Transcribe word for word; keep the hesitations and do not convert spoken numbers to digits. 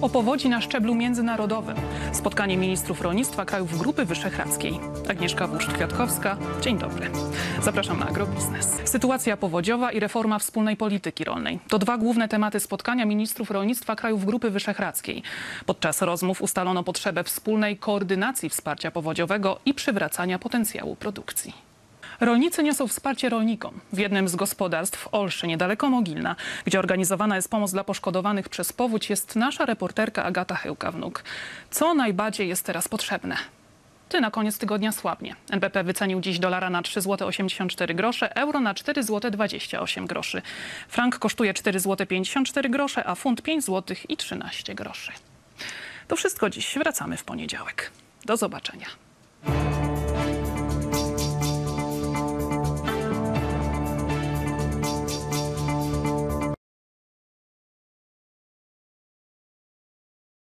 O powodzi na szczeblu międzynarodowym. Spotkanie ministrów rolnictwa krajów Grupy Wyszehradzkiej. Agnieszka Wuszcz-Kwiatkowska. Dzień dobry. Zapraszam na Agrobiznes. Sytuacja powodziowa i reforma wspólnej polityki rolnej. To dwa główne tematy spotkania ministrów rolnictwa krajów Grupy Wyszehradzkiej. Podczas rozmów ustalono potrzebę wspólnej koordynacji wsparcia powodziowego i przywracania potencjału produkcji. Rolnicy niosą wsparcie rolnikom. W jednym z gospodarstw w Olszy, niedaleko Mogilna, gdzie organizowana jest pomoc dla poszkodowanych przez powódź, jest nasza reporterka Agata Hełka-Wnuk. Co najbardziej jest teraz potrzebne? Ty na koniec tygodnia słabnie. N B P wycenił dziś dolara na trzy złote osiemdziesiąt cztery grosze, euro na cztery złote dwadzieścia osiem groszy. Frank kosztuje cztery złote pięćdziesiąt cztery grosze, a funt pięć złotych i trzynaście groszy. To wszystko dziś. Wracamy w poniedziałek. Do zobaczenia.